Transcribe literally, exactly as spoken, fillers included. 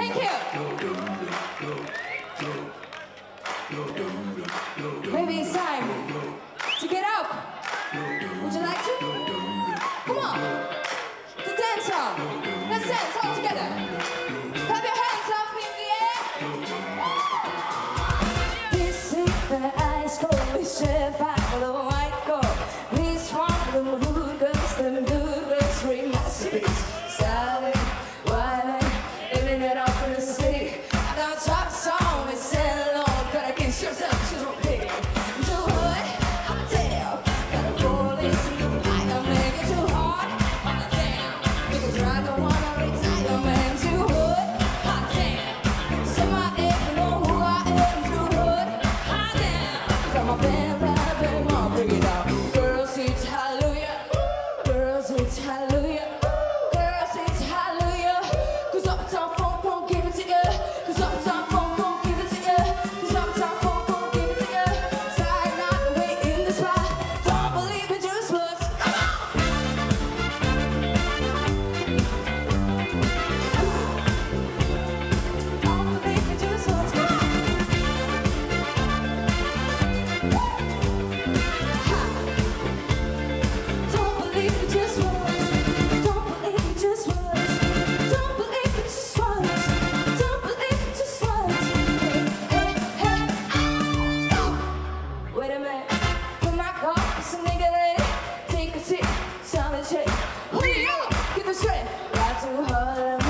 Thank you. Maybe it's time to get up. Would you like to? Come on. To dance on. Let's dance all together. Clap your hands up in the air. This is the ice cold. We should find the white gold. This one, the mood girls, the mood girls, three masterpieces. Salad, wine, living it up in the city. I got a top song, we sell on. Gotta kiss yourself to the pig. Too hot, hot damn. Gotta roll this new item, make it too hard, hot damn. Because I don't wanna retire, man. Too hot, hot damn. Somebody you know who I am. Too hot, hot damn. From my band, band, band, mom, bring it out. Girls, it's hallelujah. Girls, it's hallelujah. Girls, it's hallelujah. Cause uptown funk won't give it to you. Cause uptown funk won't give it to you. Cause uptown funk won't give it to you. Sorry, not the way in the spot. Don't believe it, just look. Come on. Don't believe it, just look. Come on. Ha. Don't believe it, just watch. Don't believe it, just watch. Don't believe it, just watch. Don't believe it, just watch. Hey, hey, hey, stop. Wait a minute. Put my car, it's a nigga ready. Take a seat, sound and shake. Hurry up, get the straight. Ride to Harlem,